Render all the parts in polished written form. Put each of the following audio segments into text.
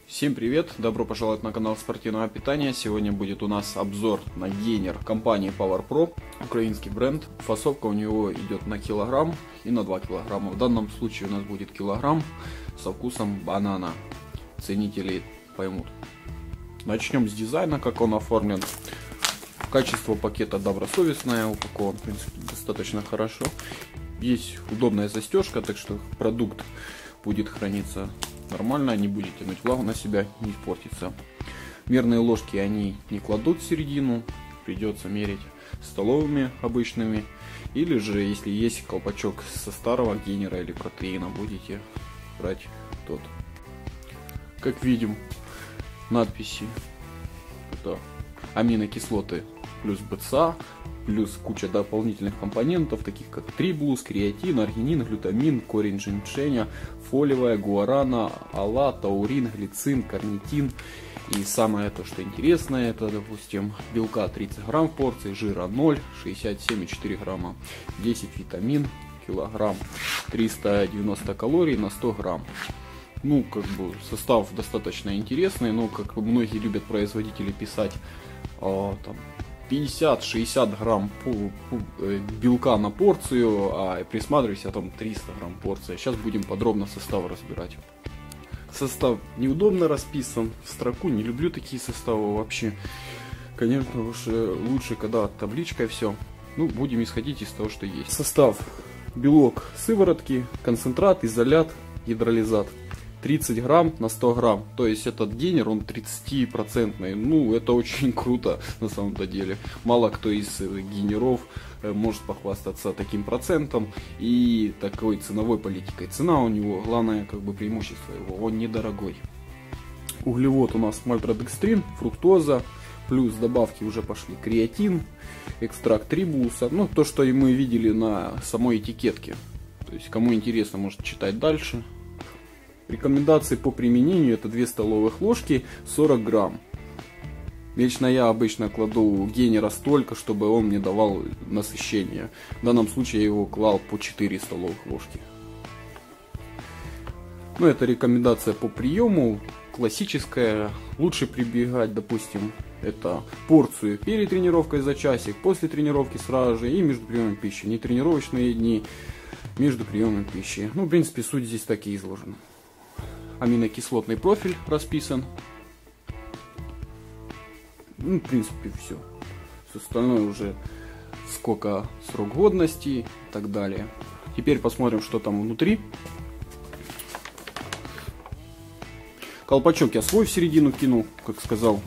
Всем привет! Добро пожаловать на канал спортивного питания. Сегодня будет у нас обзор на гейнер компании PowerPro, украинский бренд. Фасовка у него идет на килограмм и на 2 килограмма. В данном случае у нас будет килограмм со вкусом банана. Ценители поймут. Начнем с дизайна, как он оформлен. Качество пакета добросовестное, упакован в принципе достаточно хорошо. Есть удобная застежка, так что продукт будет храниться нормально, не будет тянуть влагу на себя, не испортится. Мерные ложки они не кладут в середину, придется мерить столовыми обычными. Или же, если есть колпачок со старого гейнера или протеина, будете брать тот. Как видим, надписи: это аминокислоты плюс БЦА, плюс куча дополнительных компонентов, таких как трибулус, креатин, аргинин, глютамин, корень женьшеня, фолиевая, гуарана, ала, таурин, глицин, карнитин. И самое то, что интересное, это, допустим, белка 30 грамм в порции, жира 0, 67,4 грамма, 10 витамин, килограмм, 390 калорий на 100 грамм. Ну, как бы состав достаточно интересный, но, как многие любят производители писать, там 50-60 грамм белка на порцию, а присматривайся, там 300 грамм порция. Сейчас будем подробно состав разбирать. Состав неудобно расписан в строку, не люблю такие составы вообще. Конечно, лучше, когда табличкой все. Ну, будем исходить из того, что есть. Состав: белок сыворотки, концентрат, изолят, гидролизат. 30 грамм на 100 грамм. То есть этот гейнер, он 30%. Ну, это очень круто на самом-то деле. Мало кто из гейнеров может похвастаться таким процентом и такой ценовой политикой. Цена у него, главное как бы преимущество его, он недорогой. Углевод у нас мальтодекстрин, фруктоза, плюс добавки уже пошли: креатин, экстракт трибулуса. Ну, то, что и мы видели на самой этикетке. То есть, кому интересно, может читать дальше. Рекомендации по применению: это 2 столовых ложки, 40 грамм. Лично я обычно кладу гейнера столько, чтобы он мне давал насыщение. В данном случае я его клал по 4 столовых ложки. Ну, это рекомендация по приему, классическая. Лучше прибегать, допустим, это порцию перед тренировкой за часик, после тренировки сразу же и между приемом пищи. Не тренировочные дни, между приемом пищи. Ну, в принципе, суть здесь так и изложена. Аминокислотный профиль расписан. Ну, в принципе, все. Все остальное уже сколько срок годности и так далее. Теперь посмотрим, что там внутри. Колпачок я свой в середину кинул, как сказал.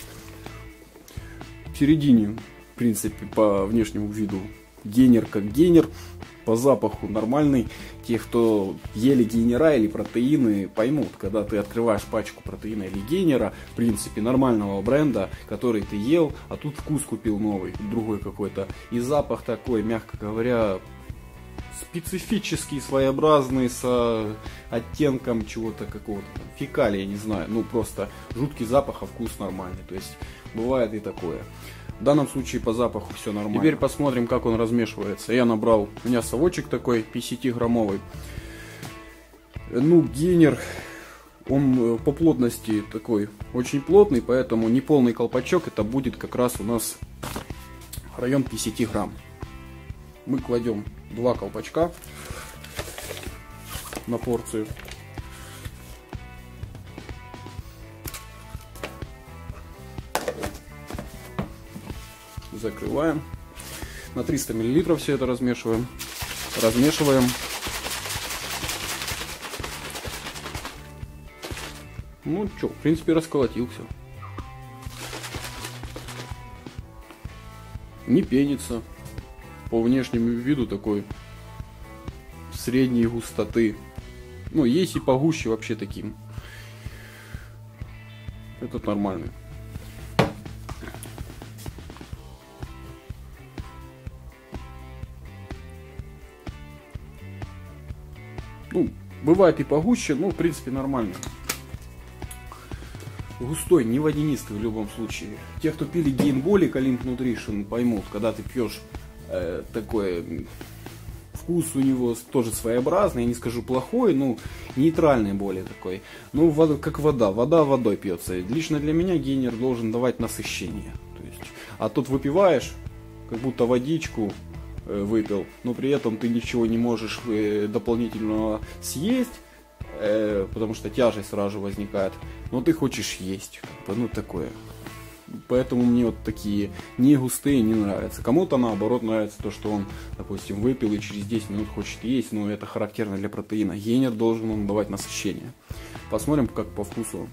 В середине, в принципе, по внешнему виду гейнер как гейнер. По запаху нормальный. Те, кто ели гейнера или протеины, поймут, когда ты открываешь пачку протеина или гейнера, в принципе, нормального бренда, который ты ел, а тут вкус купил новый, другой какой-то. И запах такой, мягко говоря, специфический, своеобразный, с оттенком чего-то какого-то, фекалия, я не знаю. Ну, просто жуткий запах, а вкус нормальный. То есть, бывает и такое. В данном случае по запаху все нормально. Теперь посмотрим, как он размешивается. Я набрал, у меня совочек такой 50-граммовый. Ну, гейнер, он по плотности такой очень плотный, поэтому неполный колпачок, это будет как раз у нас район 50 грамм. Мы кладем 2 колпачка на порцию. Закрываем. На 300 мл все это размешиваем. Размешиваем. Ну что, в принципе, расколотился. Не пенится. По внешнему виду такой средней густоты. Ну, есть и погуще вообще таким. Этот нормальный. Ну, бывает и погуще, но в принципе нормально. Густой, не водянистый в любом случае. Те, кто пили гейнболик, Олимп Нутришн, поймут, когда ты пьешь такое вкус у него тоже своеобразный, я не скажу плохой, ну, нейтральный более такой. Ну, как вода водой пьется. Лично для меня гейнер должен давать насыщение. То есть, а тут выпиваешь, как будто водичку выпил, но при этом ты ничего не можешь дополнительного съесть, потому что тяжесть сразу же возникает, но ты хочешь есть, ну такое. Поэтому мне вот такие не густые не нравятся. Кому-то наоборот нравится то, что он, допустим, выпил и через 10 минут хочет есть, но это характерно для протеина. Гейнер должен он давать насыщение. Посмотрим, как по вкусу.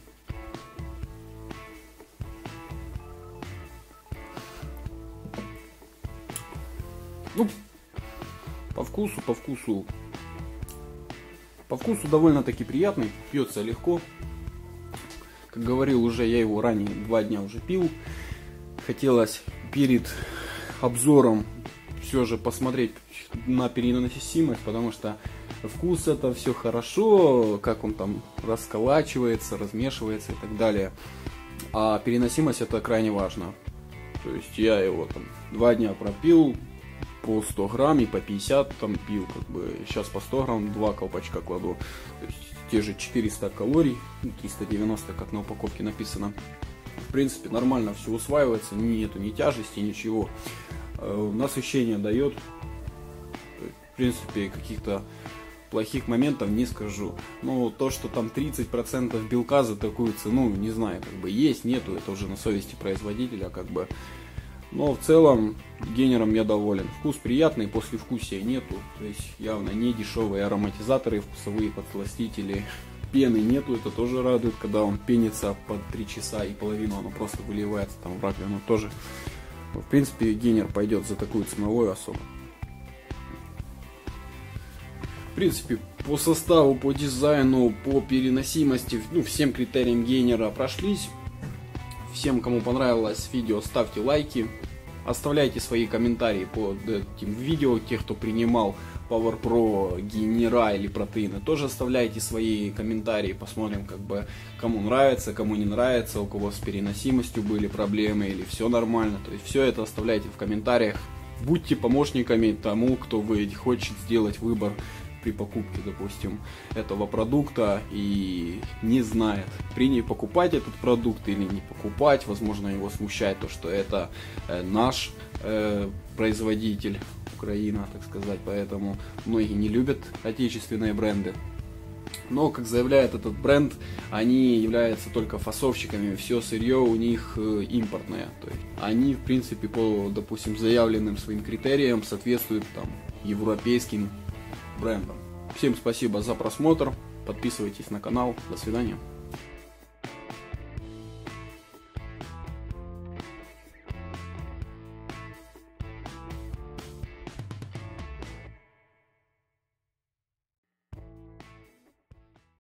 Ну, по вкусу довольно-таки приятный, пьется легко. Как говорил уже, я его ранее 2 дня уже пил. Хотелось перед обзором все же посмотреть на переносимость, потому что вкус это все хорошо, как он там расколачивается, размешивается и так далее. А переносимость это крайне важно. То есть я его там 2 дня пропил по 100 грамм и по 50 там пил, как бы сейчас по 100 грамм 2 колпачка кладу. То есть те же 400 калорий, 390, как на упаковке написано. В принципе, нормально все усваивается, нету ни тяжести, ничего. Насыщение дает. В принципе, каких-то плохих моментов не скажу. Но то, что там 30% белка за такую цену, не знаю, как бы есть, нету, это уже на совести производителя, как бы. Но в целом гейнером я доволен. Вкус приятный, послевкусия нету. То есть явно не дешевые ароматизаторы, вкусовые подсластители. Пены нету, это тоже радует, когда он пенится по 3 часа и половину, оно просто выливается там в раковину тоже. В принципе, гейнер пойдет за такую ценовую особо. В принципе, по составу, по дизайну, по переносимости, ну, всем критериям гейнера прошлись. Всем, кому понравилось видео, ставьте лайки, оставляйте свои комментарии под этим видео. Те, кто принимал Power Pro гейнера или протеины, тоже оставляйте свои комментарии. Посмотрим, как бы, кому нравится, кому не нравится, у кого с переносимостью были проблемы или все нормально. То есть все это оставляйте в комментариях. Будьте помощниками тому, кто хочет сделать выбор при покупке, допустим, этого продукта и не знает, покупать этот продукт или не покупать. Возможно, его смущает то, что это наш производитель, Украина, так сказать, поэтому многие не любят отечественные бренды. Но, как заявляет этот бренд, они являются только фасовщиками, все сырье у них импортное. То есть они, в принципе, по, допустим, заявленным своим критериям соответствуют там европейским брендам. Всем спасибо за просмотр, подписывайтесь на канал, до свидания.